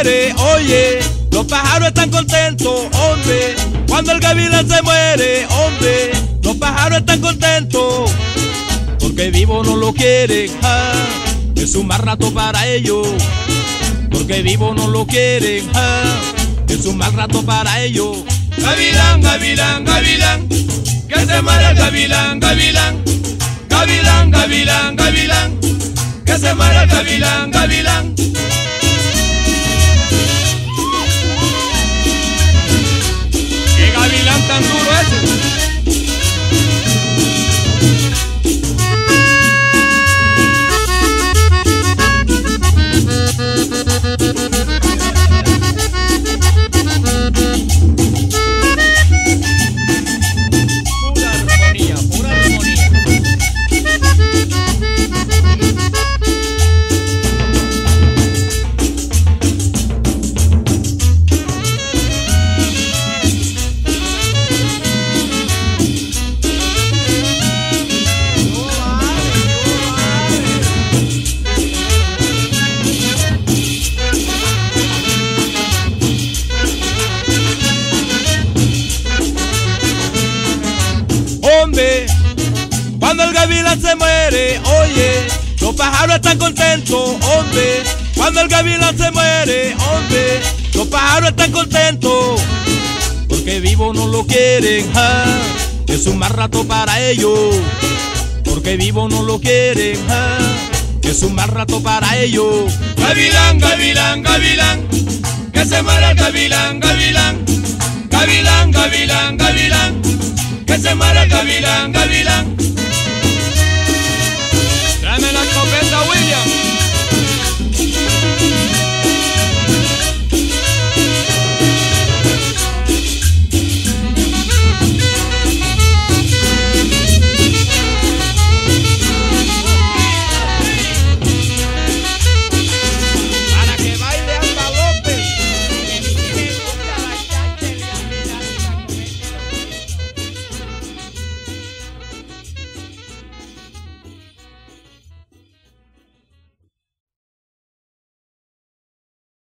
muere, oye, los pájaros están contentos, hombre. Cuando el gavilán se muere, hombre, los pájaros están contentos. Porque vivo no lo quieren, es un mal rato para ellos. Porque vivo no lo quieren, es un mal rato para ellos. Gavilán, gavilán, gavilán, que se muera el gavilán, gavilán. Gavilán, gavilán, gavilán, que se muera el gavilán, gavilán. ¡Qué gavilán tan duro ese! Cuando el gavilán se muere, oye, los pájaros están contentos, hombre. Cuando el gavilán se muere, hombre, los pájaros están contentos. Porque vivo no lo quieren, es un mal rato para ellos. Porque vivo no lo quieren, es un mal rato para ellos. Gavilán, gavilán, gavilán, que se muera el gavilán, gavilán. Gavilán, gavilán, gavilán, que se muera el gavilán, gavilán.